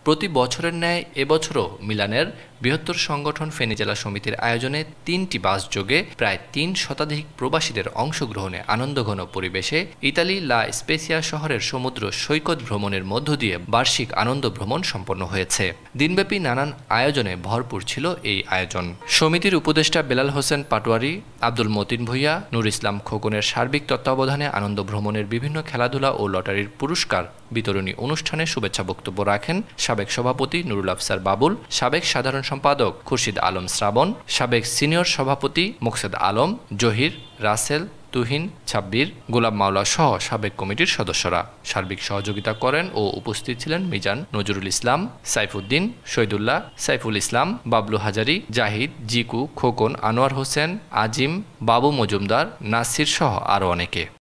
প্রতি বছরের ন্যায় এবছরও মিলানের বৃহত্তর সংগঠন ফেনী জেলা সমিতির আয়োজনে ৩টি বাস যোগে প্রায় ৩ শতাধিক প্রবাসীদের অংশগ্রহণে আনন্দঘন পরিবেশে ইতালি লা স্পেসিয়া শহরের সমুদ্র সৈকত ভ্রমণের মধ্য দিয়ে বার্ষিক আনন্দ ভ্রমণ সম্পন্ন হয়েছে। দিনব্যাপী নানান আয়োজনে ভরপুর ছিল এই আয়োজন। সমিতির উপদেষ্টা বেলাল হোসেন পাটোয়ারি, আব্দুল মতিন ভূঁইয়া, নুর ইসলাম খোকনের সার্বিক তত্ত্বাবধানে আনন্দ ভ্রমণের বিভিন্ন খেলাধুলা ও লটারির পুরস্কার বিতরণী অনুষ্ঠানে শুভেচ্ছা বক্তব্য রাখেন সাবেক সভাপতি নুরুল আফসার বাবুল, সাবেক সাধারণ সম্পাদক খুরশিদ আলম শ্রাবণ, সাবেক সিনিয়র সভাপতি মোকসেদ আলম, জহির, রাসেল, তুহিন, ছাব্বির, গোলাম মাওলা সহ সাবেক কমিটির সদস্যরা। সার্বিক সহযোগিতা করেন ও উপস্থিত ছিলেন মিজান, নজরুল ইসলাম, সাইফুদ্দিন, শহীদুল্লাহ, সাইফুল ইসলাম, বাবলু হাজারি, জাহিদ, জিকু, খোকন, আনোয়ার হোসেন, আজিম, বাবু মজুমদার, নাসির সহ আরও অনেকে।